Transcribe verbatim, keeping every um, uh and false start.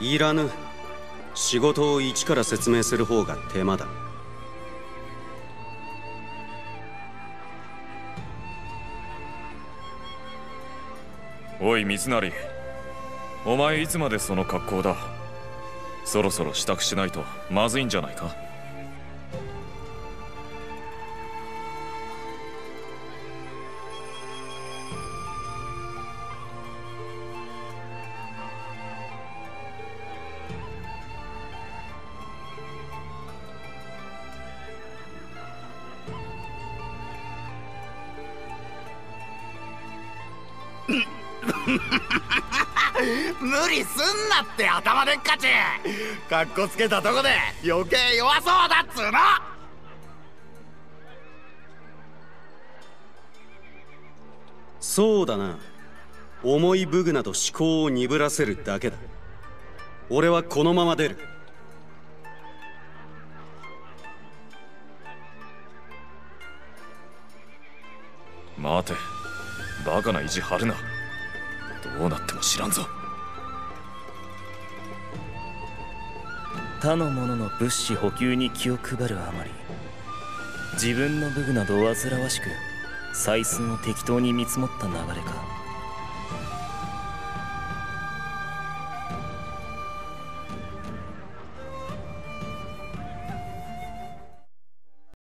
いらぬ。仕事を一から説明する方が手間だ。 おい水成、お前いつまでその格好だ。そろそろ支度しないとまずいんじゃないか。 無理すんなって頭でっかち。かっこつけたとこで余計弱そうだっつうの。 そうだな。重い武具など思考を鈍らせるだけだ。俺はこのまま出る。 待て、バカな意地張るな。どうなっても知らんぞ。 他の者の物資補給に気を配るあまり、自分の武具など煩わしく採寸を適当に見積もった流れか。